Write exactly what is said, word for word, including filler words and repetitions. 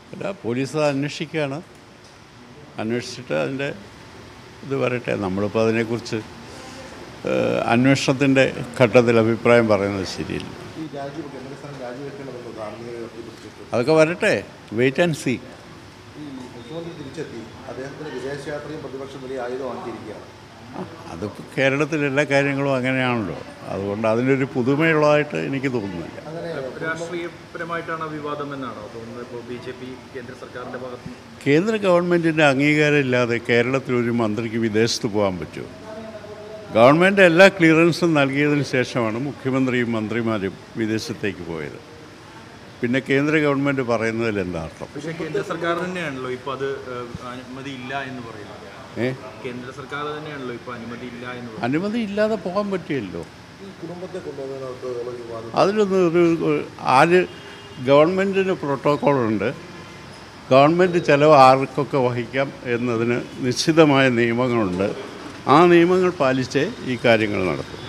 അല്ല, പോലീസ് അത് അന്വേഷിക്കുകയാണ്. അന്വേഷിച്ചിട്ട് അതിൻ്റെ ഇത് വരട്ടെ. നമ്മളിപ്പോൾ അതിനെക്കുറിച്ച് അന്വേഷണത്തിൻ്റെ ഘട്ടത്തിൽ അഭിപ്രായം പറയുന്നത് ശരിയില്ല. അതൊക്കെ വരട്ടെ, വെയിറ്റ് ആൻഡ് സീ. മുഖ്യമന്ത്രി തിരിച്ചെത്തി, അദ്ദേഹത്തിന് വിദേശയാത്രയും പ്രതിപക്ഷം വലിയ ആയുധമാക്കിയിരിക്കുകയാണ്. അതിപ്പോൾ കേരളത്തിലെ എല്ലാ കാര്യങ്ങളും അങ്ങനെയാണല്ലോ. അതുകൊണ്ട് അതിനൊരു പുതുമയുള്ളതായിട്ട് എനിക്ക് തോന്നുന്നില്ല. രാഷ്ട്രീയപരമായിട്ടാണ് വിവാദം എന്നാണോ തോന്നുന്നത്? ഇപ്പോൾ ബി ജെ പി കേന്ദ്ര സർക്കാരിൻ്റെ ഭാഗത്ത് കേന്ദ്ര ഗവൺമെൻറ്റിൻ്റെ അംഗീകാരം ഇല്ലാതെ കേരളത്തിലൊരു മന്ത്രിക്ക് വിദേശത്ത് പോകാൻ പറ്റുമോ? ഗവൺമെൻറ് എല്ലാ ക്ലിയറൻസും നൽകിയതിന് ശേഷമാണ് മുഖ്യമന്ത്രിയും മന്ത്രിമാരും വിദേശത്തേക്ക് പോയത്. പിന്നെ കേന്ദ്ര ഗവൺമെൻറ് പറയുന്നതിൽ എന്താ അർത്ഥം? പക്ഷേ കേന്ദ്ര സർക്കാർ തന്നെയാണല്ലോ ഇപ്പോൾ അത് അനുമതി ഇല്ല എന്ന് പറയുന്നത്. ഏ കേന്ദ്ര സർക്കാർ തന്നെയാണല്ലോ ഇപ്പോൾ അനുമതി ഇല്ല എന്ന് പറയുന്നത്. അനുമതി ഇല്ലാതെ പോകാൻ പറ്റിയല്ലോ. കുടുംബത്തെ കൊണ്ടുപോകുന്നതിനകത്ത് അതിലൊന്നും ഒരു ആര് ഗവൺമെൻറ്റിന് പ്രോട്ടോക്കോളുണ്ട്. ഗവൺമെൻറ് ചിലവ് ആർക്കൊക്കെ വഹിക്കാം എന്നതിന് നിശ്ചിതമായ നിയമങ്ങളുണ്ട്. ആ നിയമങ്ങൾ പാലിച്ചേ ഈ കാര്യങ്ങൾ നടത്തും.